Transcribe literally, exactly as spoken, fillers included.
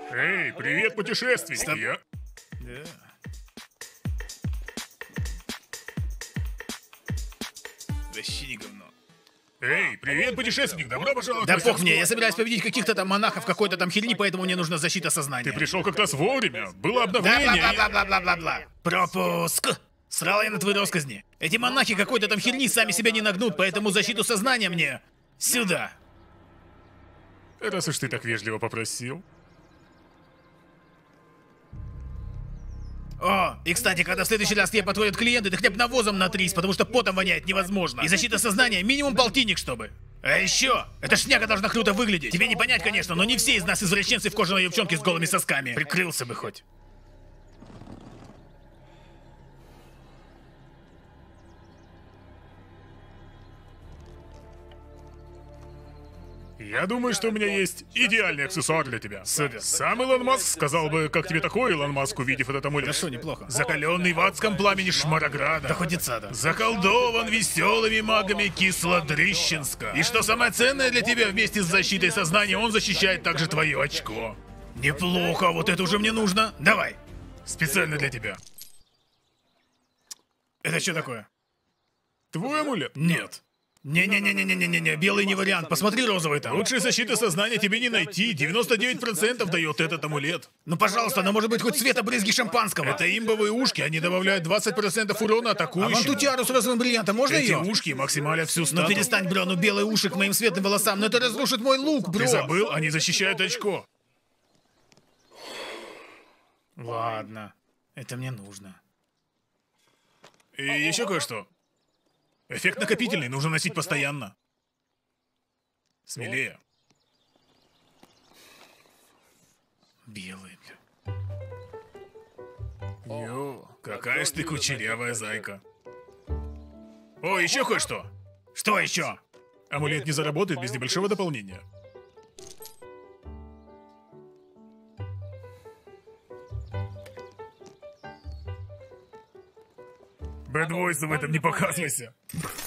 Эй, привет, путешественник! Стоп. Я... Да. Вообще не говно. Эй, привет, путешественник! Добро пожаловать! Да в пох мне, мастерскую. я собираюсь победить каких-то там монахов какой-то там херни, поэтому мне нужна защита сознания. Ты пришел как раз вовремя. Было Да, обновление. и- бла-бла-бла-бла-бла-бла. Пропуск! Срал я на твои росказни. Эти монахи какой-то там херни сами себя не нагнут, поэтому защиту сознания мне сюда. Раз уж ты так вежливо попросил. О, и кстати, когда в следующий раз тебе подходят клиенты, ты хотя бы навозом натрись, потому что потом воняет невозможно. И защита сознания минимум полтинник, чтобы. А еще, эта шняга должна круто выглядеть. Тебе не понять, конечно, но не все из нас извращенцы в кожаной юбчонке с голыми сосками. Прикрылся бы хоть. Я думаю, что у меня есть идеальный аксессуар для тебя. Супер. Сам Илон Маск сказал бы, как тебе такое, Илон Маск, увидев этот амулет. Хорошо, неплохо. Закаленный в адском пламени Шмарограда. Да хоть и цада. Заколдован веселыми магами Кислодрищенска. И что самое ценное для тебя, вместе с защитой сознания, он защищает также твое очко. Неплохо, вот это уже мне нужно. Давай. Специально для тебя. Это что такое? Твой амулет? Нет. Не-не-не-не-не-не-не, белый не вариант, посмотри розовый там. Лучшей защиты сознания тебе не найти. девяносто девять процентов дает этот амулет. Ну пожалуйста, ну может быть хоть цвета брызги шампанского. Это имбовые ушки, они добавляют двадцать процентов урона А атакующему. вон ту тиару с розовым бриллиантом, можно Эти ее? ушки максималят всю Ну стату. перестань, бро, ну белые уши к моим светлым волосам, ну это разрушит мой лук, бро. Ты забыл? Они защищают очко. Ладно, это мне нужно. И еще кое-что. Эффект накопительный, нужно носить постоянно. Смелее. Белый, бля. Йо, какая ж ты кучерявая зайка. О, еще кое-что. Что еще? Амулет не заработает без небольшого дополнения. Бэдвойса в этом не показывайся.